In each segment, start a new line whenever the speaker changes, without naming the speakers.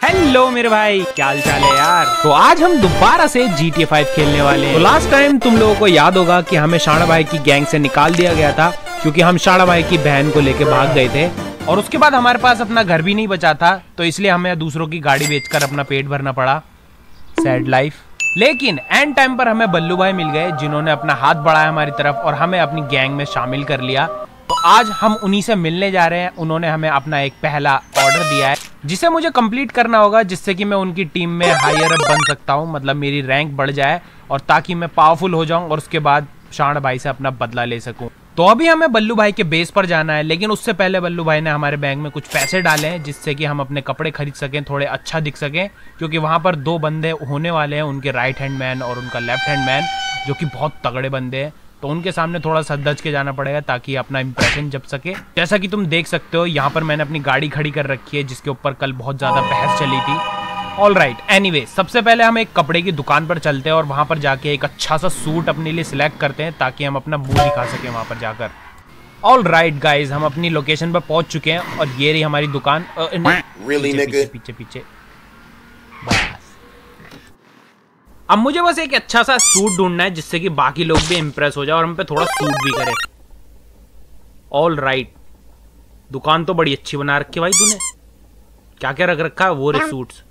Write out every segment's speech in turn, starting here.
Hello मेरे भाई, क्या हाल चाल है यार। तो आज हम दोबारा से GTA 5 खेलने वाले हैं। तो लास्ट टाइम तुम लोगों को याद होगा कि हमें शाणा भाई की गैंग से निकाल दिया गया था क्योंकि हम शाणा भाई की बहन को लेके भाग गए थे और उसके बाद हमारे पास अपना घर भी नहीं बचा था, तो इसलिए हमें दूसरों की गाड़ी बेचकर अपना पेट भरना पड़ा। Sad life. लेकिन एंड टाइम पर हमें बल्लू भाई मिल गए जिन्होंने अपना हाथ बढ़ाया हमारी तरफ और हमें अपनी गैंग में शामिल कर लिया। तो आज हम उन्हीं से मिलने जा रहे हैं। उन्होंने हमें अपना एक पहला ऑर्डर दिया है जिसे मुझे कंप्लीट करना होगा, जिससे कि मैं उनकी टीम में हायर अप बन सकता हूं, मतलब मेरी रैंक बढ़ जाए और ताकि मैं पावरफुल हो जाऊं और उसके बाद शाण भाई से अपना बदला ले सकूं। तो अभी हमें बल्लू भाई के बेस पर जाना है, लेकिन उससे पहले बल्लू भाई ने हमारे बैंक में कुछ पैसे डाले हैं जिससे कि हम अपने कपड़े खरीद सकें, थोड़े अच्छा दिख सकें, क्योंकि वहां पर दो बंदे होने वाले हैं, उनके राइट हैंड मैन और उनका लेफ्ट हैंड मैन, जो कि बहुत तगड़े बंदे हैं। तो उनके सामने थोड़ा सज के जाना पड़ेगा ताकि अपना इंप्रेशन जप सके। जैसा कि तुम देख सकते हो यहाँ पर मैंने अपनी गाड़ी खड़ी कर रखी है जिसके ऊपर कल बहुत ज्यादा बहस चली थी। ऑल राइट, एनीवे, सबसे पहले हम एक कपड़े की दुकान पर चलते हैं और वहां पर जाके एक अच्छा सा सूट अपने लिए सिलेक्ट करते हैं ताकि हम अपना मुंह दिखा सके वहां पर जाकर। ऑल राइट गाइज, हम अपनी लोकेशन पर पहुंच चुके हैं और ये रही हमारी दुकान। पीछे पीछे। अब मुझे बस एक अच्छा सा सूट ढूंढना है जिससे कि बाकी लोग भी इंप्रेस हो जाए और हम पे थोड़ा सूट भी करे। ऑल राइट, दुकान तो बड़ी अच्छी बना रखी है भाई तूने। क्या क्या रख रखा है? वो रे सूट्स।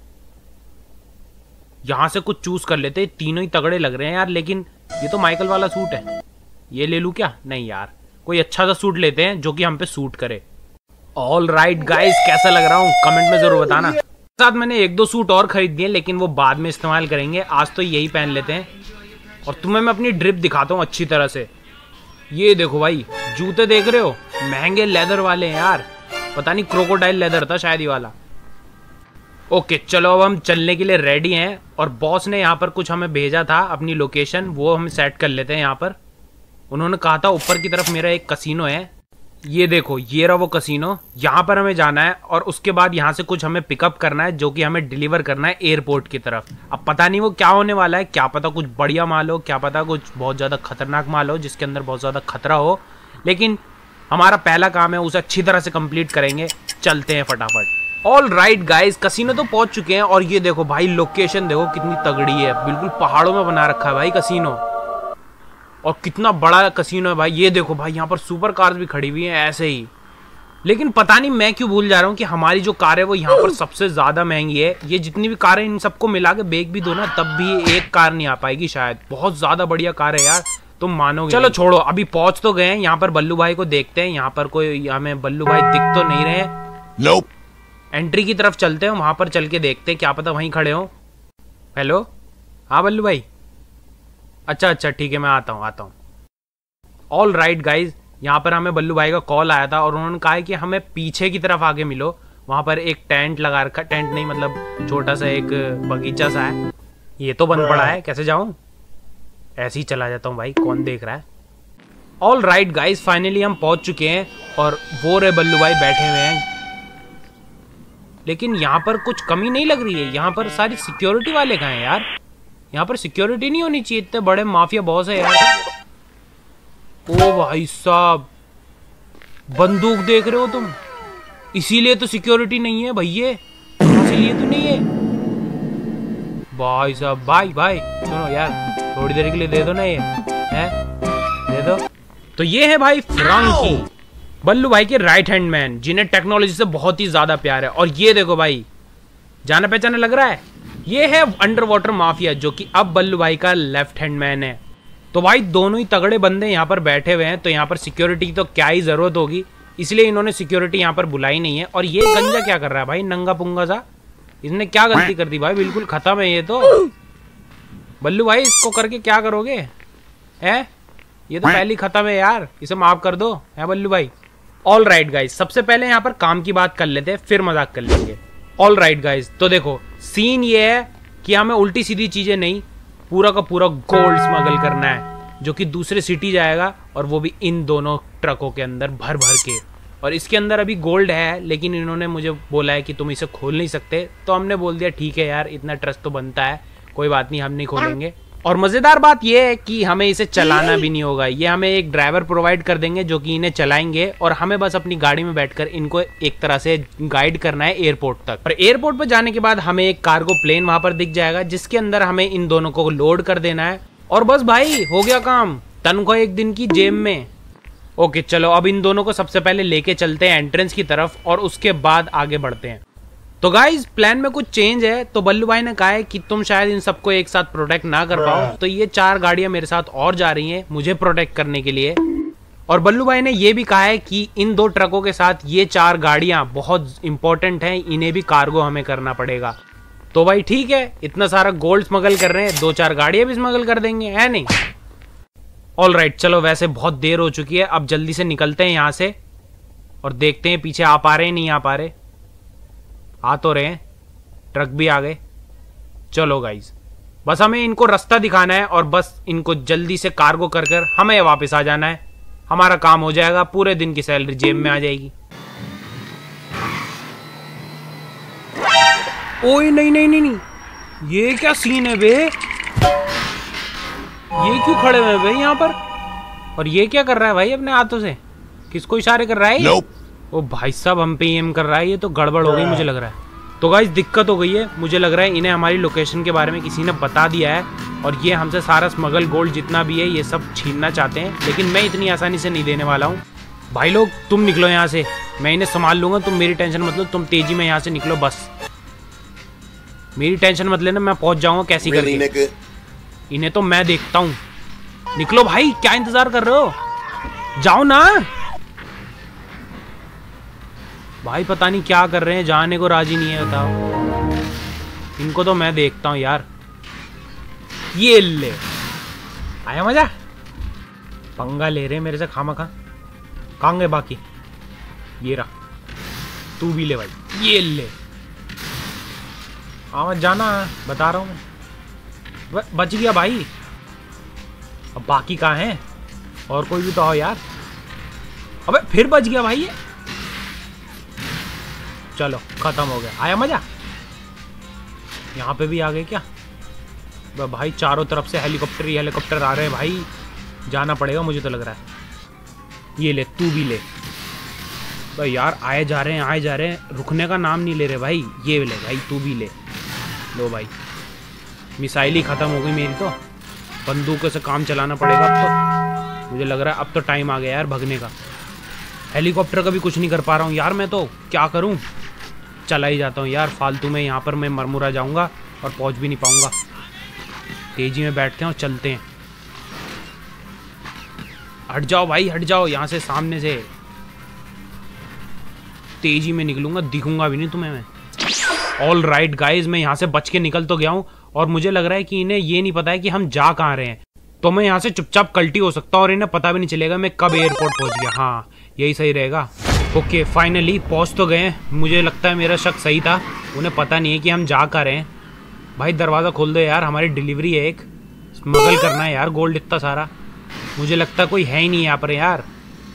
यहां से कुछ चूज कर लेते, तीनों ही तगड़े लग रहे हैं यार, लेकिन ये तो माइकल वाला सूट है। ये ले लूं क्या? नहीं यार, कोई अच्छा सा सूट लेते हैं जो कि हम पे सूट करे। ऑल राइट गाइस, कैसा लग रहा हूं कमेंट में जरूर बताना। साथ मैंने एक दो सूट और खरीद दिए लेकिन वो बाद में इस्तेमाल करेंगे, आज तो यही पहन लेते हैं। और तुम्हें मैं अपनी ड्रिप दिखाता हूँ अच्छी तरह से। ये देखो भाई, जूते देख रहे हो, महंगे लेदर वाले हैं यार, पता नहीं क्रोकोडाइल लेदर था शायद ये वाला। ओके चलो, अब हम चलने के लिए रेडी हैं और बॉस ने यहाँ पर कुछ हमें भेजा था, अपनी लोकेशन, वो हम सेट कर लेते हैं। यहाँ पर उन्होंने कहा था ऊपर की तरफ मेरा एक कसिनो है, ये देखो, ये रहा वो कसिनो। यहाँ पर हमें जाना है और उसके बाद यहाँ से कुछ हमें पिकअप करना है जो कि हमें डिलीवर करना है एयरपोर्ट की तरफ। अब पता नहीं वो क्या होने वाला है, क्या पता कुछ बढ़िया माल हो, क्या पता कुछ बहुत ज़्यादा खतरनाक माल हो जिसके अंदर बहुत ज़्यादा खतरा हो, लेकिन हमारा पहला काम है, उसे अच्छी तरह से कंप्लीट करेंगे। चलते हैं फटाफट। ऑल राइट गाइज, कसिनो तो पहुँच चुके हैं और ये देखो भाई, लोकेशन देखो कितनी तगड़ी है, बिल्कुल पहाड़ों में बना रखा है भाई कसिनो, और कितना बड़ा कसिनो है भाई। ये देखो भाई, यहाँ पर सुपर कार्स भी खड़ी हुई हैं ऐसे ही। लेकिन पता नहीं मैं क्यों भूल जा रहा हूँ कि हमारी जो कार है वो यहाँ पर सबसे ज्यादा महंगी है। ये जितनी भी कार है इन सबको मिला के बेच भी दो ना, तब भी एक कार नहीं आ पाएगी शायद। बहुत ज्यादा बढ़िया कार है यार, तुम मानोगे। चलो छोड़ो, अभी पहुंच तो गए हैं। यहाँ पर बल्लू भाई को देखते हैं, यहाँ पर कोई हमें बल्लू भाई दिख तो नहीं रहे।
nope.
एंट्री की तरफ चलते हैं, वहां पर चल के देखते हैं, क्या पता वहीं खड़े हो। हेलो, हाँ बल्लू भाई, अच्छा ठीक है, मैं आता हूँ। ऑल राइट गाइज, यहाँ पर हमें बल्लू भाई का कॉल आया था और उन्होंने कहा है कि हमें पीछे की तरफ आके मिलो, वहां पर एक टेंट लगा रखा, टेंट नहीं मतलब छोटा सा एक बगीचा सा है। ये तो बंद पड़ा है, कैसे जाऊं? ऐसे ही चला जाता हूँ भाई, कौन देख रहा है। ऑल राइट गाइज, फाइनली हम पहुंच चुके हैं और वो रे बल्लू भाई बैठे हुए हैं, लेकिन यहाँ पर कुछ कमी नहीं लग रही है। यहाँ पर सारी सिक्योरिटी वाले कहाँ हैं यार? यहाँ पर सिक्योरिटी नहीं होनी चाहिए, इतने बड़े माफिया बॉस है यार। ओ भाई साहब, बंदूक देख रहे हो तुम, इसीलिए तो सिक्योरिटी नहीं है भैया, इसीलिए तो नहीं है भाई साहब। भाई सुनो यार, थोड़ी देर के लिए दे दो ना, ये है दे दो। तो ये है भाई फ्रांकी, बल्लू भाई के राइट हैंड मैन, जिन्हें टेक्नोलॉजी से बहुत ही ज्यादा प्यार है। और ये देखो भाई, जाना पहचाना लग रहा है, ये है अंडर वाटर माफिया जो कि अब बल्लू भाई का लेफ्ट हैंड मैन है। तो भाई दोनों ही तगड़े बंदे यहाँ पर बैठे हुए हैं, तो यहाँ पर सिक्योरिटी की तो क्या ही जरूरत होगी, इसलिए इन्होंने सिक्योरिटी यहाँ पर बुलाई नहीं है। और ये गंजा क्या कर रहा है भाई, नंगा पुंगा सा, इसने क्या गलती कर दी भाई? बिल्कुल खत्म है ये तो। बल्लू भाई इसको करके क्या करोगे? है ये तो पहली खत्म है यार, इसे माफ कर दो है बल्लू भाई। ऑल राइट गाइज, सबसे पहले यहाँ पर काम की बात कर लेते हैं, फिर मजाक कर लेंगे। ऑल राइट गाइज, तो देखो सीन ये है कि हमें उल्टी सीधी चीजें नहीं, पूरा का पूरा गोल्ड स्मगल करना है जो कि दूसरे सिटी जाएगा, और वो भी इन दोनों ट्रकों के अंदर भर के। और इसके अंदर अभी गोल्ड है, लेकिन इन्होंने मुझे बोला है कि तुम इसे खोल नहीं सकते, तो हमने बोल दिया ठीक है यार, इतना ट्रस्ट तो बनता है, कोई बात नहीं, हम नहीं खोलेंगे। और मजेदार बात यह है कि हमें इसे चलाना भी नहीं होगा, ये हमें एक ड्राइवर प्रोवाइड कर देंगे जो कि इन्हें चलाएंगे और हमें बस अपनी गाड़ी में बैठकर इनको एक तरह से गाइड करना है एयरपोर्ट तक। और एयरपोर्ट पर जाने के बाद हमें एक कार्गो प्लेन वहां पर दिख जाएगा जिसके अंदर हमें इन दोनों को लोड कर देना है और बस भाई हो गया काम, तनख्वाह एक दिन की जेब में। ओके चलो अब इन दोनों को सबसे पहले लेके चलते हैं एंट्रेंस की तरफ और उसके बाद आगे बढ़ते हैं। तो गाइज प्लान में कुछ चेंज है, तो बल्लू भाई ने कहा है कि तुम शायद इन सबको एक साथ प्रोटेक्ट ना कर पाओ, तो ये 4 गाड़ियां मेरे साथ और जा रही हैं मुझे प्रोटेक्ट करने के लिए। और बल्लू भाई ने ये भी कहा है कि इन 2 ट्रकों के साथ ये 4 गाड़ियां बहुत इंपॉर्टेंट हैं, इन्हें भी कार्गो हमें करना पड़ेगा। तो भाई ठीक है, इतना सारा गोल्ड स्मगल कर रहे हैं, 2-4 गाड़ियां भी स्मगल कर देंगे, है नहीं। ऑल राइट चलो, वैसे बहुत देर हो चुकी है, अब जल्दी से निकलते हैं यहाँ से और देखते हैं पीछे आ पा रहे हैं नहीं आ पा रहे। आ तो रहे हैं, ट्रक भी आ गए। चलो गाइज बस हमें इनको रास्ता दिखाना है और बस इनको जल्दी से कार्गो कर कर हमें वापस आ जाना है, हमारा काम हो जाएगा, पूरे दिन की सैलरी जेब में आ जाएगी। ओए नहीं नहीं नहीं नहीं, ये क्या सीन है बे, ये क्यों खड़े हुए हैं भाई यहाँ पर, और ये क्या कर रहा है भाई अपने हाथों से, किसको इशारे कर रहा है? nope. ओ भाई साहब हम पे एम कर रहा है, ये तो गड़बड़ हो गई मुझे लग रहा है। तो गाइस दिक्कत हो गई है, मुझे लग रहा है इन्हें हमारी लोकेशन के बारे में किसी ने बता दिया है और ये हमसे सारा स्मगल गोल्ड जितना भी है ये सब छीनना चाहते हैं, लेकिन मैं इतनी आसानी से नहीं देने वाला हूँ। भाई लोग तुम निकलो यहाँ से, मैं इन्हें संभाल लूंगा, तुम मेरी टेंशन मत लो, तुम तेजी में यहाँ से निकलो, बस मेरी टेंशन मत लेना, मैं पहुंच जाऊंगा कैसी करके, इन्हें तो मैं देखता हूँ। निकलो भाई, क्या इंतजार कर रहे हो, जाओ ना भाई, पता नहीं क्या कर रहे हैं, जाने को राजी नहीं है, बताओ इनको तो मैं देखता हूँ यार। ये ले आया मजा, पंगा ले रहे हैं मेरे से खामखा, कहाँ गए बाकी, ये रहा, तू भी ले भाई, ये ले मत जाना, बता रहा हूँ मैं, बच गया भाई, अब बाकी कहाँ हैं, और कोई भी तो हो यार, अबे फिर बच गया भाई ये, चलो खत्म हो गया, आया मजा। यहाँ पे भी आ गए क्या भाई, चारों तरफ से हेलीकॉप्टर ही हेलीकॉप्टर आ रहे हैं भाई, जाना पड़ेगा मुझे तो लग रहा है। ये ले तू भी ले भाई, यार आए जा रहे हैं, रुकने का नाम नहीं ले रहे भाई, ये ले भाई तू भी ले लो भाई, मिसाइल ही खत्म हो गई मेरी, तो बंदूकों से काम चलाना पड़ेगा अब तो, मुझे लग रहा है अब तो टाइम आ गया यार भगने का। हेलीकॉप्टर का भी कुछ नहीं कर पा रहा हूँ यार, मैं तो क्या करूँ, चला ही जाता हूँ यार फालतू में, यहाँ पर मैं मरमुरा जाऊँगा और पहुँच भी नहीं पाऊँगा। तेजी में बैठते हैं और चलते हैं, हट जाओ भाई हट जाओ यहाँ से, सामने से तेजी में निकलूंगा, दिखूंगा भी नहीं तुम्हें मैं। ऑल राइट गाइज, मैं यहाँ से बच के निकल तो गया हूँ और मुझे लग रहा है कि इन्हें ये नहीं पता है कि हम जा कहाँ रहे हैं, तो मैं यहाँ से चुपचाप कल्टी हो सकता हूँ और इन्हें पता भी नहीं चलेगा मैं कब एयरपोर्ट पहुँच गया। हाँ यही सही रहेगा। ओके फाइनली पहुँच तो गए, मुझे लगता है मेरा शक सही था, उन्हें पता नहीं है कि हम जा कहाँ रहे हैं। भाई दरवाज़ा खोल दो यार, हमारी डिलीवरी है, एक स्मगल करना है यार गोल्ड इतना सारा, मुझे लगता कोई है ही नहीं यहाँ पर यार।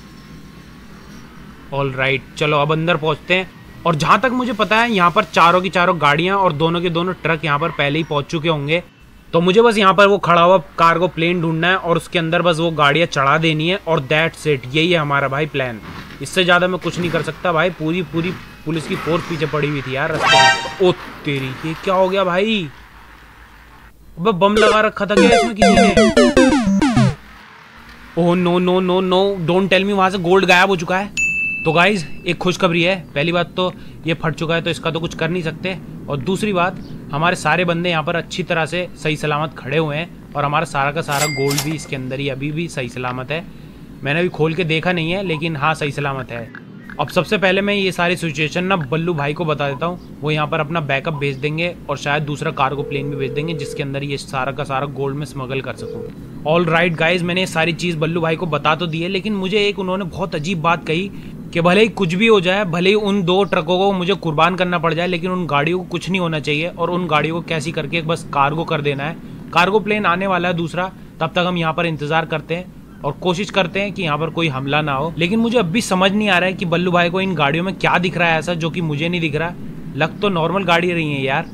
ऑल राइट चलो अब अंदर पहुँचते हैं, और जहाँ तक मुझे पता है यहाँ पर चारों की चारों गाड़ियाँ और दोनों के दोनों ट्रक यहाँ पर पहले ही पहुँच चुके होंगे, तो मुझे बस यहाँ पर वो खड़ा हुआ कार्गो प्लेन ढूंढना है और उसके अंदर बस वो गाड़ियाँ चढ़ा देनी है और दैट्स इट, यही है हमारा भाई प्लान। इससे ज़्यादा मैं कुछ नहीं कर सकता भाई, पूरी पुलिस की फोर्स पीछे पड़ी हुई थी यार रास्ते में। ओ तेरी, ये क्या हो गया भाई, अबे बम लगा रखा था क्या इसमें किसी ने? Oh no no no no, don't tell me वहाँ से गोल्ड गायब हो चुका है। तो गाइज एक खुशखबरी है, पहली बात तो ये फट चुका है तो इसका तो कुछ कर नहीं सकते, और दूसरी बात हमारे सारे बंदे यहाँ पर अच्छी तरह से सही सलामत खड़े हुए हैं और हमारा सारा का सारा गोल्ड भी इसके अंदर ही अभी भी सही सलामत है। मैंने अभी खोल के देखा नहीं है लेकिन हाँ सही सलामत है। अब सबसे पहले मैं ये सारी सिचुएशन ना बल्लू भाई को बता देता हूँ, वो यहाँ पर अपना बैकअप भेज देंगे और शायद दूसरा कार्गो प्लेन भी भेज देंगे जिसके अंदर ये सारा का सारा गोल्ड में स्मगल कर सकूँ। ऑल राइट गाइज, मैंने ये सारी चीज़ बल्लू भाई को बता तो दी है, लेकिन मुझे एक उन्होंने बहुत अजीब बात कही कि भले ही कुछ भी हो जाए, भले ही उन 2 ट्रकों को मुझे कुर्बान करना पड़ जाए, लेकिन उन गाड़ियों को कुछ नहीं होना चाहिए और उन गाड़ियों को कैसी करके बस कार्गो कर देना है। कार्गो प्लेन आने वाला है दूसरा, तब तक हम यहाँ पर इंतजार करते हैं और कोशिश करते हैं कि यहाँ पर कोई हमला ना हो। लेकिन मुझे अब भी समझ नहीं आ रहा है कि बल्लू भाई को इन गाड़ियों में क्या दिख रहा है ऐसा जो कि मुझे नहीं दिख रहा। लग तो नॉर्मल गाड़ी रही है यार।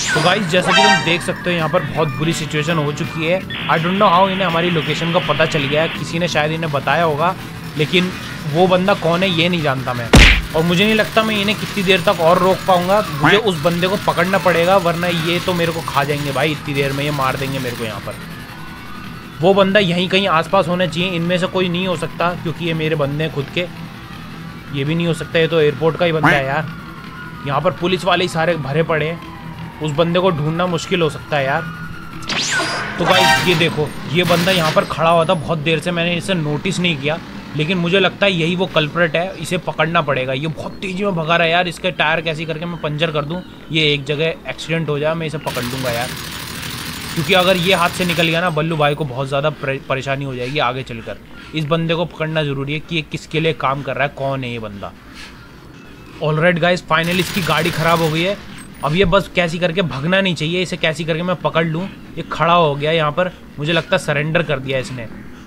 तो गाइस जैसा कि तुम देख सकते हो यहाँ पर बहुत बुरी सिचुएशन हो चुकी है। आई डोंट नो हाउ इन्हें हमारी लोकेशन का पता चल गया है, किसी ने शायद इन्हें बताया होगा, लेकिन वो बंदा कौन है ये नहीं जानता मैं। और मुझे नहीं लगता मैं इन्हें कितनी देर तक और रोक पाऊंगा। मुझे उस बंदे को पकड़ना पड़ेगा, वरना ये तो मेरे को खा जाएंगे भाई। इतनी देर में ये मार देंगे मेरे को। यहाँ पर वो बंदा यहीं कहीं आसपास होना चाहिए। इनमें से कोई नहीं हो सकता क्योंकि ये मेरे बंदे हैं खुद के। ये भी नहीं हो सकता, ये तो एयरपोर्ट का ही बंदा है यार। यहाँ पर पुलिस वाले ही सारे भरे पड़े हैं, उस बंदे को ढूंढना मुश्किल हो सकता है यार। तो गाइस ये देखो, ये बंदा यहाँ पर खड़ा हुआ था बहुत देर से, मैंने इसे नोटिस नहीं किया, लेकिन मुझे लगता है यही वो कल्प्रेट है। इसे पकड़ना पड़ेगा। ये बहुत तेजी में भगा रहा है यार। इसके टायर कैसी करके मैं पंचर कर दूं, ये एक जगह एक्सीडेंट हो जाए, मैं इसे पकड़ लूँगा यार। क्योंकि अगर ये हाथ से निकल गया ना, बल्लू भाई को बहुत ज़्यादा परेशानी हो जाएगी आगे चलकर। इस बंदे को पकड़ना ज़रूरी है कि ये किसके लिए काम कर रहा है, कौन है ये बंदा। ऑलराइट गाइस, फाइनली इसकी गाड़ी ख़राब हो गई है। अब ये बस कैसी करके भगना नहीं चाहिए, इसे कैसी करके मैं पकड़ लूँ। ये खड़ा हो गया यहाँ पर, मुझे लगता है सरेंडर कर दिया इसने।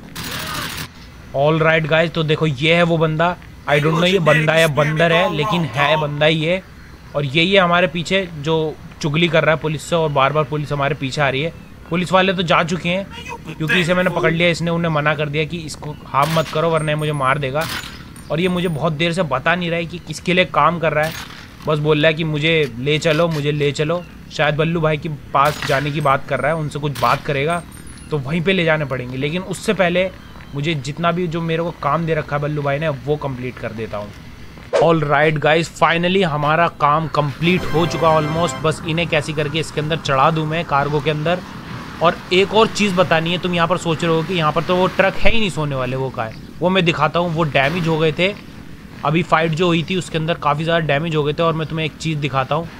ऑलराइट गाइस, तो देखो ये है वो बंदा। आई डोंट नो ये बंदा या बंदर है, लेकिन है बंदा ही है। और यही है हमारे पीछे जो चुगली कर रहा है पुलिस से, और बार बार पुलिस हमारे पीछे आ रही है। पुलिस वाले तो जा चुके हैं क्योंकि इसे मैंने पकड़ लिया। इसने उन्हें मना कर दिया कि इसको हार्म मत करो वरना मुझे मार देगा। और ये मुझे बहुत देर से बता नहीं रहा है कि किसके लिए काम कर रहा है, बस बोल रहा है कि मुझे ले चलो, मुझे ले चलो। शायद बल्लू भाई के पास जाने की बात कर रहा है, उनसे कुछ बात करेगा तो वहीं पे ले जाने पड़ेंगे। लेकिन उससे पहले मुझे जितना भी जो मेरे को काम दे रखा है बल्लू भाई ने, वो कंप्लीट कर देता हूँ। ऑलराइट गाइस, फाइनली हमारा काम कंप्लीट हो चुका ऑलमोस्ट। बस इन्हें कैसी करके इसके अंदर चढ़ा दूँ मैं, कार्गो के अंदर। और एक और चीज़ बतानी है, तुम यहाँ पर सोच रहे हो कि यहाँ पर तो वो ट्रक है ही नहीं सोने वाले, वो का है वो मैं दिखाता हूँ। वो डैमेज हो गए थे, अभी फाइट जो हुई थी उसके अंदर काफ़ी ज़्यादा डैमेज हो गए थे। और मैं तुम्हें एक चीज़ दिखाता हूँ,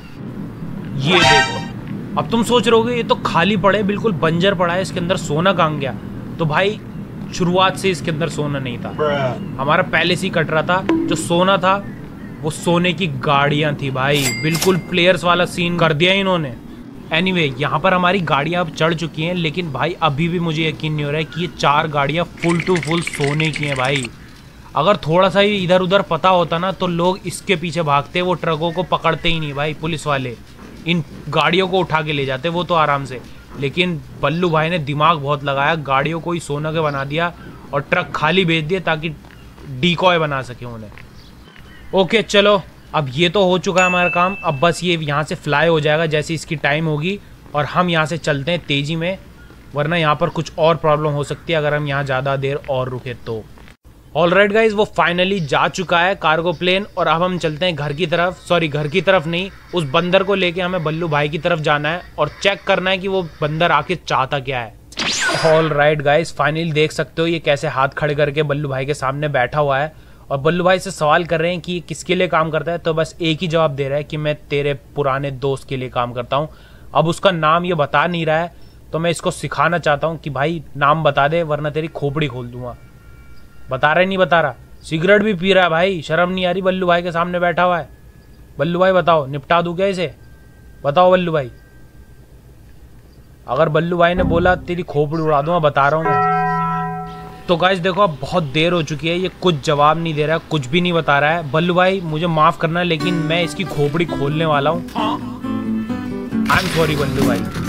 ये देखो। अब तुम सोच रहे होगे ये तो खाली पड़े, बिल्कुल बंजर पड़ा है, इसके अंदर सोना कहाँ गया। तो भाई शुरुआत से इसके अंदर सोना नहीं था, हमारा पहले से ही कट रहा था। जो सोना था वो सोने की गाड़ियाँ थी भाई, बिल्कुल प्लेयर्स वाला सीन कर दिया इन्होंने। एनीवे, यहाँ पर हमारी गाड़ियाँ अब चढ़ चुकी हैं, लेकिन भाई अभी भी मुझे यकीन नहीं हो रहा है कि ये 4 गाड़ियाँ फुल टू फुल सोने की हैं भाई। अगर थोड़ा सा ही इधर उधर पता होता ना तो लोग इसके पीछे भागते, वो ट्रकों को पकड़ते ही नहीं भाई। पुलिस वाले इन गाड़ियों को उठा के ले जाते वो तो आराम से। लेकिन बल्लू भाई ने दिमाग बहुत लगाया, गाड़ियों को ही सोना के बना दिया और ट्रक खाली भेज दिए ताकि डीकॉय बना सके उन्हें। ओके चलो, अब ये तो हो चुका है हमारा काम। अब बस ये यहाँ से फ्लाई हो जाएगा जैसे इसकी टाइम होगी, और हम यहाँ से चलते हैं तेज़ी में, वरना यहाँ पर कुछ और प्रॉब्लम हो सकती है अगर हम यहाँ ज़्यादा देर और रुके तो। ऑलराइट गाइज, वो फाइनली जा चुका है कार्गो प्लेन, और अब हम चलते हैं घर की तरफ। सॉरी, घर की तरफ नहीं, उस बंदर को लेके हमें बल्लू भाई की तरफ जाना है और चेक करना है कि वो बंदर आखिर चाहता क्या है। ऑलराइट गाइज, फाइनली देख सकते हो ये कैसे हाथ खड़े करके बल्लू भाई के सामने बैठा हुआ है, और बल्लू भाई से सवाल कर रहे हैं कि किसके लिए काम करता है। तो बस एक ही जवाब दे रहा है कि मैं तेरे पुराने दोस्त के लिए काम करता हूँ। अब उसका नाम ये बता नहीं रहा है, तो मैं इसको सिखाना चाहता हूँ कि भाई नाम बता दे वरना तेरी खोपड़ी खोल दूंगा। बता रहा है, नहीं बता रहा, सिगरेट भी पी रहा है भाई, शर्म नहीं आ रही, बल्लू भाई के सामने बैठा हुआ है। बल्लू भाई बताओ, निपटा दूं क्या इसे, बताओ बल्लू भाई। अगर बल्लू भाई ने बोला तेरी खोपड़ी उड़ा दूंगा, बता रहा हूँ मैं। तो गाइस देखो, अब बहुत देर हो चुकी है, ये कुछ जवाब नहीं दे रहा है, कुछ भी नहीं बता रहा है। बल्लू भाई मुझे माफ करना, लेकिन मैं इसकी खोपड़ी खोलने वाला हूँ। आई एम सॉरी बल्लू भाई।